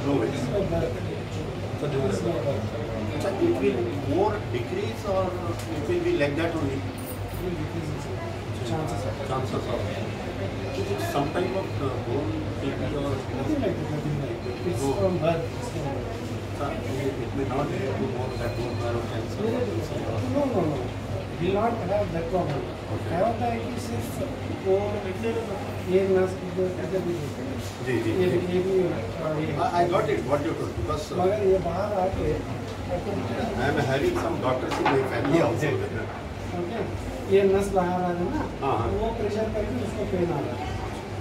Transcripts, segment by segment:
No waves. So it will more decrease or it will be like that only? Chances of some type of bone TB or nothing like that. It's from birth. it may not lead to more that bone marrow cancer. No. Will not have that problem. Have the सिर्फ वो ये नस जी I got it what you told because मगर ये बाहर आके I am having some doctors in my family also. Okay ये नस बाहर आ रहा है ना वो प्रेशर करके उसको पेन आ रहा है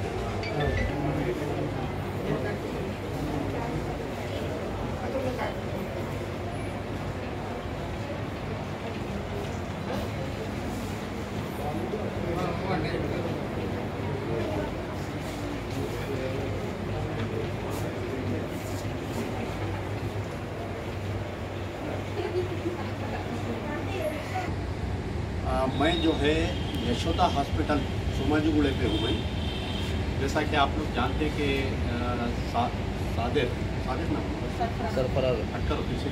मैं जो है यशोदा हॉस्पिटल सोमाजीगुड़े पे हूँ मैं। जैसा कि आप लोग जानते हैं कि सादिर नाम सरफराज अटकर से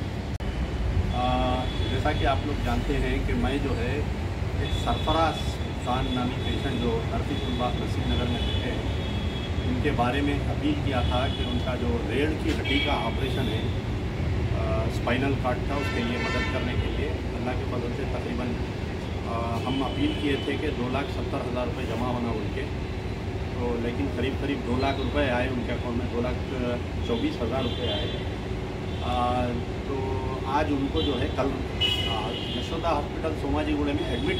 जैसा कि आप लोग जानते हैं कि मैं जो है एक सरफराज खान नामी पेशेंट जो नरसिंहबाग नसीम नगर में रहते हैं उनके बारे में अपील किया था कि उनका जो रीढ़ की हड्डी का ऑपरेशन है स्पाइनल कॉर्ड का उसके लिए मदद करने के लिए अल्लाह के फजल से तकरीबन हम अपील किए थे कि 2,70,000 रुपये जमा होना उनके तो लेकिन करीब 2 लाख रुपए आए उनके अकाउंट में 2,24,000 रुपये आए। तो आज उनको जो है कल यशोदा हॉस्पिटल सोमाजीगुड़े में एडमिट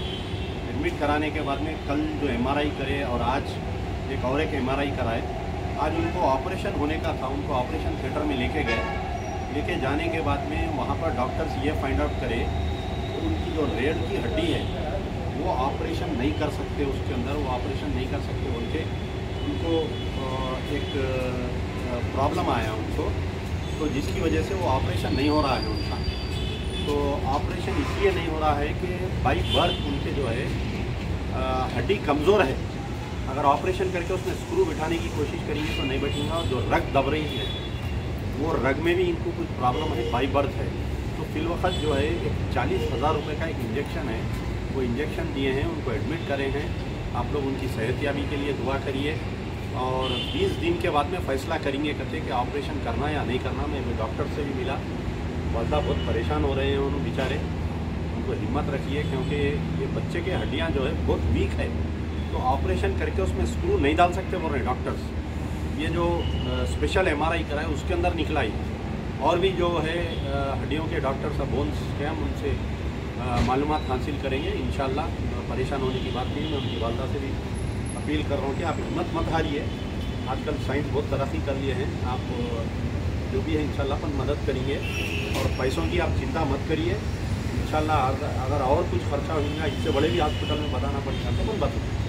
कराने के बाद में कल जो MRI करे और आज एक MRI कराए। आज उनको ऑपरेशन होने का था, उनको ऑपरेशन थिएटर में लेके जाने के बाद में वहाँ पर डॉक्टर्स ये फाइंड आउट करे उनकी जो रीढ़ की हड्डी है वो ऑपरेशन नहीं कर सकते, उसके अंदर वो ऑपरेशन नहीं कर सकते उनको एक प्रॉब्लम आया उनको, तो जिसकी वजह से वो ऑपरेशन नहीं हो रहा है उनका। तो ऑपरेशन इसलिए नहीं हो रहा है कि बाई बर्थ उनके जो है हड्डी कमज़ोर है। अगर ऑपरेशन करके उसमें स्क्रू बिठाने की कोशिश करेंगे तो नहीं बैठेंगे और जो रग दब रही है वो रग में भी इनको कुछ प्रॉब्लम है, बाई बर्थ है। तो फिलवक्त जो है एक 40,000 रुपये का एक इंजेक्शन है, वो इंजेक्शन दिए हैं, उनको एडमिट करे हैं। आप लोग उनकी सेहतयाबी के लिए दुआ करिए और 20 दिन के बाद में फ़ैसला करेंगे कहते कि ऑपरेशन करना या नहीं करना। मैं डॉक्टर से भी मिला, वालदा बहुत परेशान हो रहे हैं उन्होंने बेचारे, उनको हिम्मत रखिए क्योंकि ये बच्चे की हड्डियाँ जो है बहुत वीक है, तो ऑपरेशन करके उसमें स्क्रू नहीं डाल सकते बोल रहे हैं डॉक्टर्स। ये जो स्पेशल MRI कराए उसके अंदर निकला ही, और भी जो है हड्डियों के डॉक्टर सब बोन्स के हम उनसे मालूमात हासिल करेंगे इंशाल्लाह। परेशान होने की बात नहीं, मैं उनकी वालदा से भी अपील कर रहा हूँ कि आप हिम्मत मत हारिए। आजकल साइंस बहुत तरक्की कर लिए हैं, आप जो भी है इंशाल्लाह अपन मदद करेंगे और पैसों की आप चिंता मत करिए इंशाल्लाह। अगर और कुछ खर्चा होगा इससे बड़े भी हॉस्पिटल में बताना पड़ेगा तो अपन बता